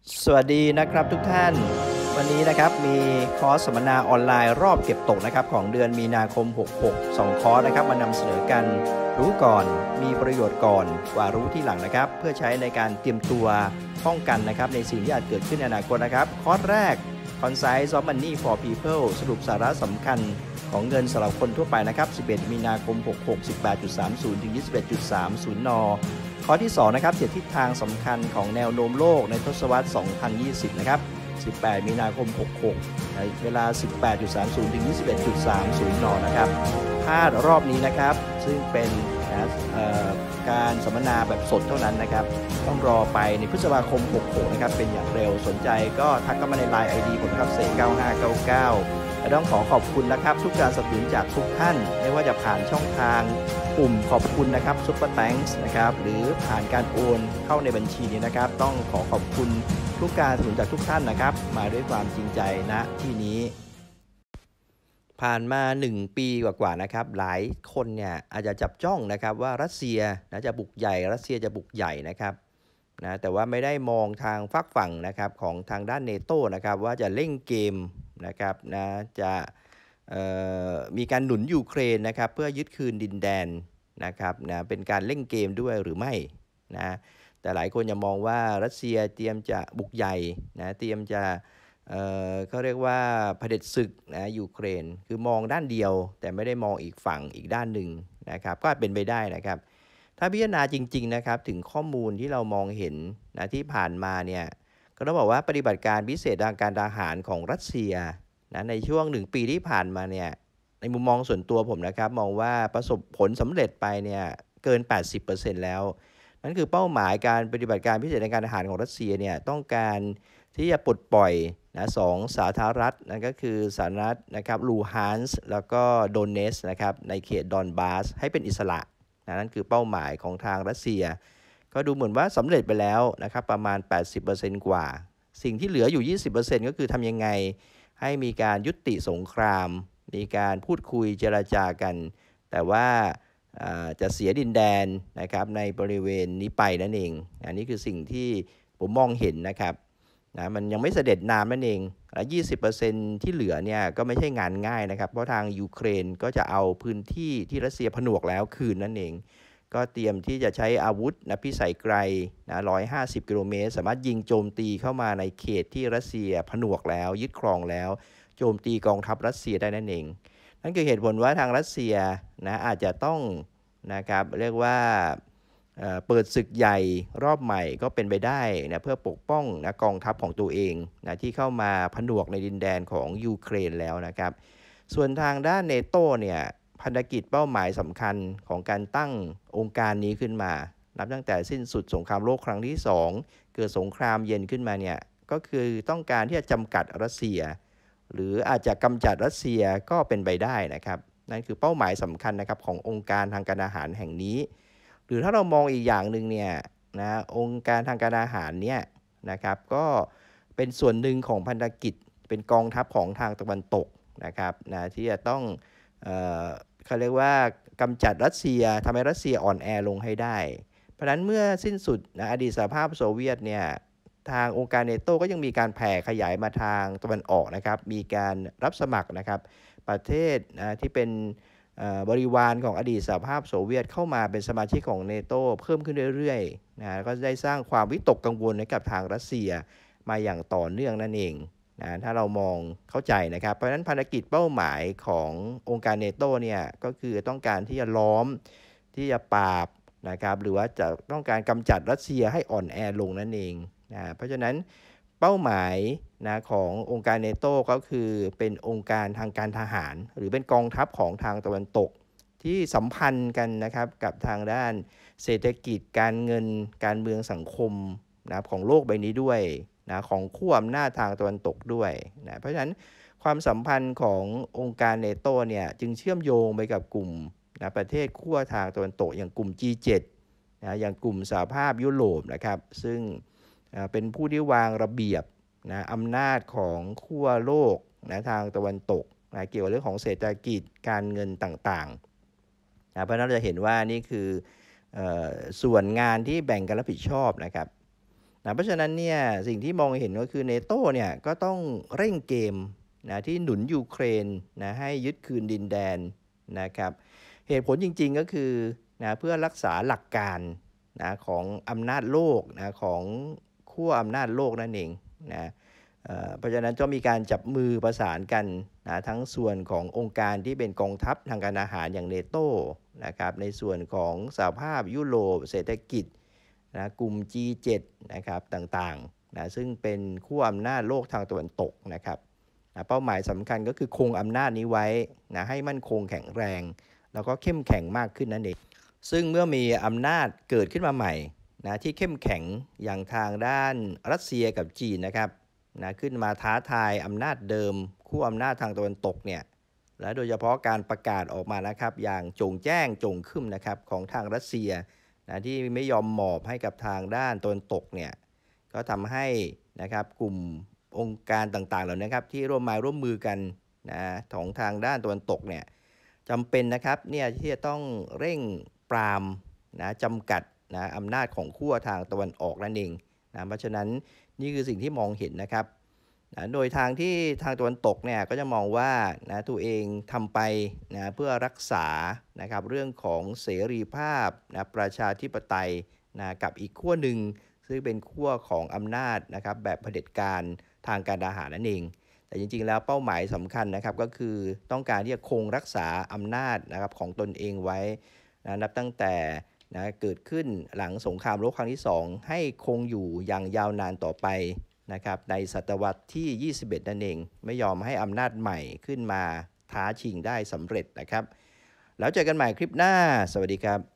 สวัสดีนะครับทุกท่านวันนี้นะครับมีคอร์สสัมมนาออนไลน์รอบเก็บตกนะครับของเดือนมีนาคม 66 2 คอร์สนะครับมานำเสนอกันรู้ก่อนมีประโยชน์ก่อนกว่ารู้ที่หลังนะครับเพื่อใช้ในการเตรียมตัวป้องกันนะครับในสิ่งที่อาจเกิดขึ้นในอนาคตนะครับคอร์สแรก Concise of Money for People สรุปสาระสำคัญของเงินสำหรับคนทั่วไปนะครับ 11 มีนาคม 66 18.30 ถึง 21.30 นข้อที่2นะครับเจ็ดทิศทางสำคัญของแนวโน้มโลกในทศวรรษ 2020 นะครับ 18 มีนาคม 66 ในเวลา 18.30 ถึง 21.30 นนะครับพลาดรอบนี้นะครับซึ่งเป็นการสัมมนาแบบสดเท่านั้นนะครับต้องรอไปในพฤษภาคม 66 นะครับเป็นอย่างเร็วสนใจก็ทักเข้ามาใน LINE ID ผมครับเสก9599และต้องขอบคุณนะครับทุกการสนับสนุนจากทุกท่านไม่ว่าจะผ่านช่องทางปุ่มขอบคุณนะครับซุปเปอร์แตงส์นะครับหรือผ่านการโอนเข้าในบัญชีนี้นะครับต้องขอบคุณทุกการสนับสนุนจากทุกท่านนะครับมาด้วยความจริงใจณที่นี้ผ่านมา1ปีกว่าๆนะครับหลายคนเนี่ยอาจจะจับจ้องนะครับว่ารัสเซียจะบุกใหญ่รัสเซียจะบุกใหญ่นะครับนะแต่ว่าไม่ได้มองทางฝักฝั่งนะครับของทางด้านเนโต้นะครับว่าจะเล่นเกมนะครับนะจะมีการหนุนยูเครนนะครับเพื่อยึดคืนดินแดนนะครับนะเป็นการเล่นเกมด้วยหรือไม่นะแต่หลายคนจะมองว่ารัสเซียเตรียมจะบุกใหญ่นะเตรียมจะเขาเรียกว่าเผด็จศึกนะยูเครนคือมองด้านเดียวแต่ไม่ได้มองอีกฝั่งอีกด้านหนึ่งนะครับก็เป็นไปได้นะครับถ้าพิจารณาจริงๆนะครับถึงข้อมูลที่เรามองเห็นนะที่ผ่านมาเนี่ยก็ต้องบอกว่าปฏิบัติการพิเศษทางการทหารของรัสเซียนะในช่วง1 ปีที่ผ่านมาเนี่ยในมุมมองส่วนตัวผมนะครับมองว่าประสบผลสำเร็จไปเนี่ยเกิน 80% แล้วนั่นคือเป้าหมายการปฏิบัติการพิเศษทางการทหารของรัสเซียเนี่ยต้องการที่จะปลดปล่อยนะ2 สาธารณรัฐนั่นก็คือสาธารณรัฐนะครับลูฮานส์แล้วก็โดเนสนะครับในเขตดอนบาสให้เป็นอิสระนะนั่นคือเป้าหมายของทางรัสเซียก็ดูเหมือนว่าสำเร็จไปแล้วนะครับประมาณ 80% กว่าสิ่งที่เหลืออยู่ 20% ก็คือทำยังไงให้มีการยุติสงครามมีการพูดคุยเจรจากันแต่ว่าจะเสียดินแดนนะครับในบริเวณนี้ไปนั่นเองอันนี้คือสิ่งที่ผมมองเห็นนะครับนะมันยังไม่เสด็จน้ำนั่นเองและ 20% ที่เหลือเนี่ยก็ไม่ใช่งานง่ายนะครับเพราะทางยูเครนก็จะเอาพื้นที่ที่รัสเซียผนวกแล้วคืนนั่นเองก็เตรียมที่จะใช้อาวุธนะพิสัยไกลนะ150 กิโลเมตรสามารถยิงโจมตีเข้ามาในเขตที่รัสเซียผนวกแล้วยึดครองแล้วโจมตีกองทัพรัสเซียได้นั่นเองนั่นคือเหตุผลว่าทางรัสเซียนะอาจจะต้องนะครับเรียกว่าเปิดศึกใหญ่รอบใหม่ก็เป็นไปได้นะเพื่อปกป้องนะกองทัพของตัวเองนะที่เข้ามาผนวกในดินแดนของยูเครนแล้วนะครับส่วนทางด้านเนโต้เนี่ยพันธกิจเป้าหมายสำคัญของการตั้งองค์การนี้ขึ้นมานับตั้งแต่สิ้นสุดสงครามโลกครั้งที่2เกิดสงครามเย็นขึ้นมาเนี่ยก็คือต้องการที่จะจำกัดรัสเซียหรืออาจจะกำจัดรัสเซียก็เป็นไปได้นะครับนั่นคือเป้าหมายสำคัญนะครับขององค์การทางการอาหารแห่งนี้หรือถ้าเรามองอีกอย่างหนึ่งเนี่ยนะองค์การทางการอาหารเนี่ยนะครับก็เป็นส่วนหนึ่งของพันธกิจเป็นกองทัพของทางตะวันตกนะครับนะที่จะต้องเขาเรียกว่ากำจัดรัสเซียทำให้รัสเซียอ่อนแอลงให้ได้เพราะฉะนั้นเมื่อสิ้นสุดนะอดีตสหภาพโซเวียตเนี่ยทางองค์การเนโต้ก็ยังมีการแผ่ขยายมาทางตะวันออกนะครับมีการรับสมัครนะครับประเทศนะที่เป็นบริวารของอดีตสหภาพโซเวียตเข้ามาเป็นสมาชิกของเนโต้เพิ่มขึ้นเรื่อยๆนะก็ได้สร้างความวิตกกังวลให้กับทางรัสเซียมาอย่างต่อเนื่องนั่นเองนะถ้าเรามองเข้าใจนะครับเพราะฉะนั้นภารกิจเป้าหมายขององค์การเนโต้เนี่ยก็คือต้องการที่จะล้อมที่จะปราบนะครับหรือว่าจะต้องการกำจัดรัสเซียให้อ่อนแอลงนั่นเองนะเพราะฉะนั้นเป้าหมายนะขององค์การเนโต้ก็คือเป็นองค์การทางการทหารหรือเป็นกองทัพของทางตะวันตกที่สัมพันธ์กันนะครับกับทางด้านเศรษฐกิจการเงินการเมืองสังคมนะของโลกใบนี้ด้วยนะของขั้วอำนาจทางตะวันตกด้วยนะเพราะฉะนั้นความสัมพันธ์ขององค์การเนโต้เนี่ยจึงเชื่อมโยงไปกับกลุ่มนะประเทศขั้วทางตะวันตกอย่างกลุ่ม G7 นะอย่างกลุ่มสหภาพยุโรปนะครับซึ่งเป็นผู้ที่วางระเบียบนะอำนาจของขั้วโลกนะทางตะวันตกนะเกี่ยวกับเรื่องของเศรษฐกิจการเงินต่างๆนะเพราะนั้นเราจะเห็นว่านี่คือส่วนงานที่แบ่งกันรับผิดชอบนะครับเพราะฉะนั้นเนี่ยสิ่งที่มองเห็นก็คือเนโตเนี่ยก็ต้องเร่งเกมที่หนุนยูเครนให้ยึดคืนดินแดนนะครับเหตุผลจริงๆก็คือเพื่อรักษาหลักการของอำนาจโลกของขั้วอำนาจโลกนั่นเองนะเพราะฉะนั้นจะมีการจับมือประสานกันทั้งส่วนขององค์การที่เป็นกองทัพทางการอาหารอย่างเนโตนะครับในส่วนของสหภาพยุโรปเศรษฐกิจกลุ่ม G7 นะครับต่างๆซึ่งเป็นขั้วอำนาจโลกทางตะวันตกนะครับเป้าหมายสำคัญก็คือคงอำนาจนี้ไว้ให้มั่นคงแข็งแรงแล้วก็เข้มแข็งมากขึ้นนั่นเองซึ่งเมื่อมีอำนาจเกิดขึ้นมาใหม่ที่เข้มแข็งอย่างทางด้านรัสเซียกับจีนนะครับขึ้นมาท้าทายอำนาจเดิมคู่อำนาจทางตะวันตกเนี่ยและโดยเฉพาะการประกาศออกมานะครับอย่างโจ่งแจ้งโจ่งขึ้นนะครับของทางรัสเซียที่ไม่ยอมหมอบให้กับทางด้านตะวันตกเนี่ยก็ทำให้นะครับกลุ่มองค์การต่างๆเหล่านี้ครับที่ร่วมมือกันของทางด้านตะวันตกเนี่ยจำเป็นนะครับเนี่ยที่จะต้องเร่งปรามจำกัดอำนาจของขั้วทางตะวันออกนั่นเองเพราะฉะนั้นนี่คือสิ่งที่มองเห็นนะครับโดยทางที่ทางตะวันตกเนี่ยก็จะมองว่าตัวเองทำไปเพื่อรักษานะครับเรื่องของเสรีภาพประชาธิปไตยกับอีกขั้วหนึ่งซึ่งเป็นขั้วของอำนาจนะครับแบบเผด็จการทางการอาหารนั่นเองแต่จริงๆแล้วเป้าหมายสำคัญนะครับก็คือต้องการที่จะคงรักษาอำนาจนะครับของตนเองไว้นับตั้งแต่เกิดขึ้นหลังสงครามโลกครั้งที่2ให้คงอยู่อย่างยาวนานต่อไปนะครับในศตวรรษที่ 21 นั่นเองไม่ยอมให้อำนาจใหม่ขึ้นมาท้าชิงได้สำเร็จนะครับแล้วเจอกันใหม่คลิปหน้าสวัสดีครับ